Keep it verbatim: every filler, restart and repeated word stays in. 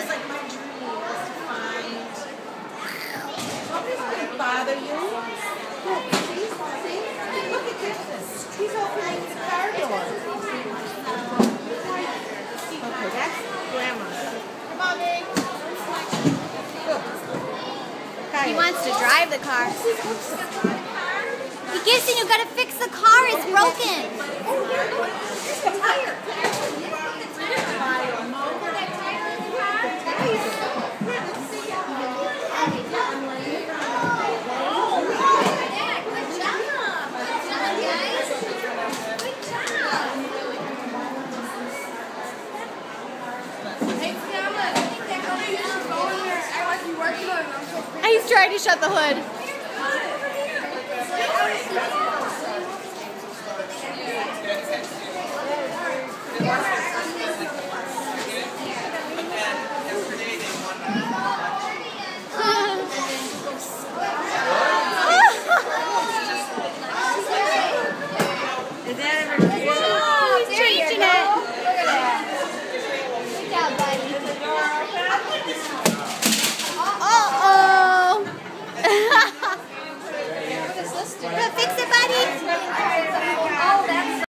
was like my dream was to find. Nobody's gonna bother you. Look, see, see? Look at Gibson. He's opening the car door. Okay, that's Grandma. Come on, Nick. He wants to drive the car. He gives you, you gotta fix the car, it's broken. He's trying to shut the hood.